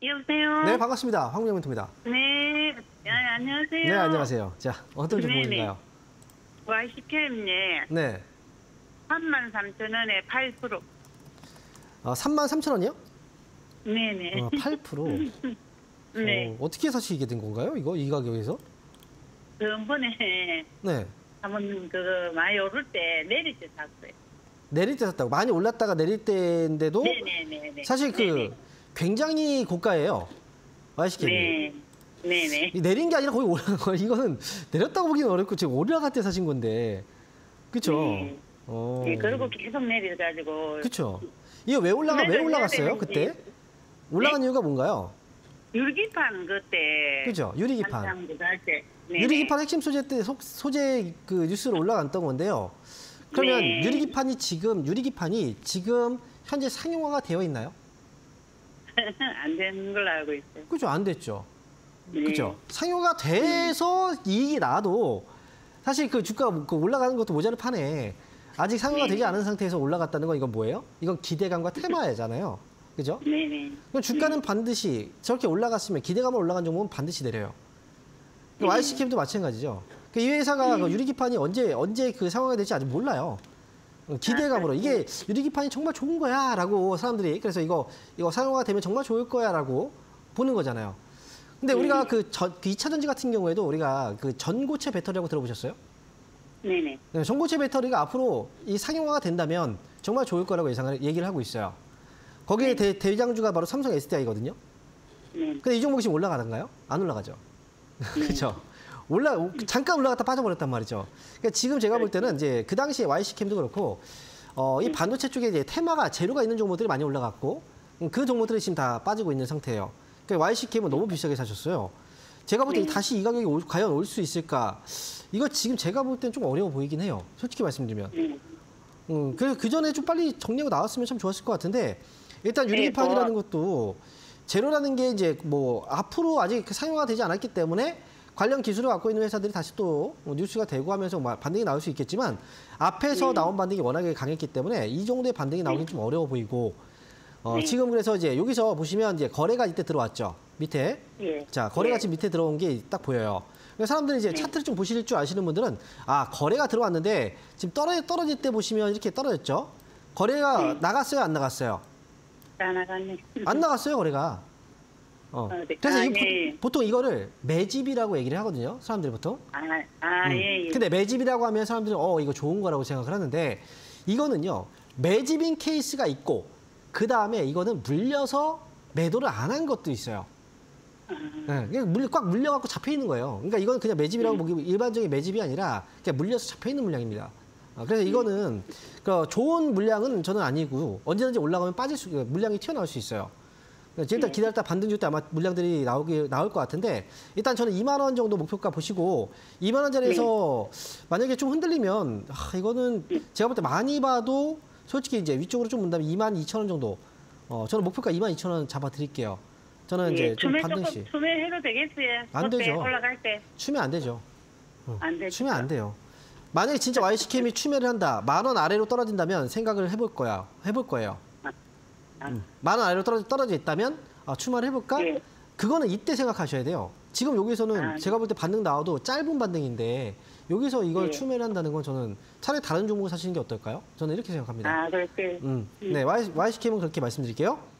여보세요? 네, 반갑습니다. 황명민입니다. 네, 안녕하세요. 네, 안녕하세요. 자, 어떤 정보인가요? YCKM네. 네. 33,000원에 8%. 33,000원이요? 네네. 8%? 네. 어떻게 사시게 된 건가요? 이 가격에서? 그번에 네. 한번 많이 오를 때 내릴 때 샀어요. 내릴 때 샀다고? 많이 올랐다가 내릴 때인데도 네네네. 사실 굉장히 고가예요. YCK. 네. 네네. 내린 게 아니라 거의 올라간 거예요. 이거는 내렸다고 보기는 어렵고 지금 올라갈 때 사신 건데. 그쵸? 네. 네, 그리고 계속 내려가지고. 그쵸? 이거 왜 올라갔어요, 그때? 올라간 이유가 뭔가요? 유리기판 그때. 그죠? 유리기판. 한참 그거 할 때. 유리기판 핵심 소재 때 소재 뉴스로 올라갔던 건데요. 그러면 네. 유리기판이 지금 현재 상용화가 되어 있나요? 안 되는 걸로 알고 있어요. 그죠? 안 됐죠. 네. 그죠? 상용화가 돼서 이익이 나도 사실 그 주가가 올라가는 것도 모자를 파네. 아직 상용화 되지 않은 상태에서 올라갔다는 건 이건 뭐예요? 이건 기대감과 테마잖아요. 그죠? 네네. 그럼 주가는 반드시 저렇게 올라갔으면 기대감으로 올라간 종목은 반드시 내려요. YCK도 마찬가지죠. 이 회사가 유리기판이 언제 그 상황이 될지 아직 몰라요. 기대감으로 이게 유리기판이 정말 좋은 거야라고 사람들이 그래서 이거 상용화가 되면 정말 좋을 거야라고 보는 거잖아요. 근데 우리가 그 2차 전지 같은 경우에도 우리가 그 전고체 배터리라고 들어보셨어요? 네네. 네, 전고체 배터리가 앞으로 이 상용화가 된다면 정말 좋을 거라고 얘기를 하고 있어요. 거기에 대장주가 바로 삼성 SDI거든요. 근데 이 종목이 지금 올라가는가요? 안 올라가죠. 그렇죠. 잠깐 올라갔다 빠져버렸단 말이죠. 그러니까 지금 제가 볼 때는 이제 그 당시에 YCK도 그렇고 이 반도체 쪽에 이제 테마가 재료가 있는 종목들이 많이 올라갔고 그 종목들이 지금 다 빠지고 있는 상태예요. 그러니까 YCK는 너무 비싸게 사셨어요. 제가 볼 때 다시 이 가격이 과연 올 수 있을까? 이거 지금 제가 볼 때는 좀 어려워 보이긴 해요. 솔직히 말씀드리면. 그 전에 좀 빨리 정리하고 나왔으면 참 좋았을 것 같은데 일단 유리기판이라는 것도 재료라는 게 이제 뭐 앞으로 아직 상용화가 되지 않았기 때문에 관련 기술을 갖고 있는 회사들이 다시 또 뉴스가 되고 하면서 반등이 나올 수 있겠지만 앞에서 나온 반등이 워낙에 강했기 때문에 이 정도의 반등이 나오긴 좀 어려워 보이고 지금 그래서 이제 여기서 보시면 이제 거래가 이때 들어왔죠. 밑에. 자, 거래가 지금 밑에 들어온 게 딱 보여요. 사람들이 이제 차트를 좀 보실 줄 아시는 분들은 거래가 들어왔는데 지금 떨어질 때 보시면 이렇게 떨어졌죠. 거래가 나갔어요, 안 나갔어요? 안 나갔네. 안 나갔어요, 거래가. 네. 그래서 보통 이거를 매집이라고 얘기를 하거든요. 사람들이 보통. 예. 근데 매집이라고 하면 사람들은 이거 좋은 거라고 생각을 하는데 이거는요. 매집인 케이스가 있고 그 다음에 이거는 물려서 매도를 안 한 것도 있어요. 네, 꽉 물려갖고 잡혀 있는 거예요. 그러니까 이건 그냥 매집이라고 보기 일반적인 매집이 아니라 그냥 물려서 잡혀 있는 물량입니다. 그래서 이거는 좋은 물량은 저는 아니고 언제든지 올라가면 물량이 튀어나올 수 있어요. 일단 기다렸다 반등 줄 때 아마 물량들이 나올 것 같은데 일단 저는 2만 원 정도 목표가 보시고 2만 원짜리에서 만약에 좀 흔들리면 이거는 제가 볼 때 많이 봐도 솔직히 이제 위쪽으로 좀 문다면 22,000원 정도 저는 목표가 22,000원 잡아드릴게요. 저는 이제 좀 반등시. 추매해도 되겠어요? 안 되죠. 올라갈 때. 추매 안 되죠. 안 되죠. 추매 안 돼요. 만약에 진짜 YCK이 추매를 한다. 10,000원 아래로 떨어진다면 생각을 해볼 거예요. 10,000원 아래로 떨어져 있다면 추마를 해볼까? 그거는 이때 생각하셔야 돼요. 지금 여기서는 제가 볼 때 반등 나와도 짧은 반등인데 여기서 이걸 추매를 한다는 건 저는 차라리 다른 종목을 사시는 게 어떨까요? 저는 이렇게 생각합니다. 그렇게. 네, YCK는 그렇게 말씀드릴게요.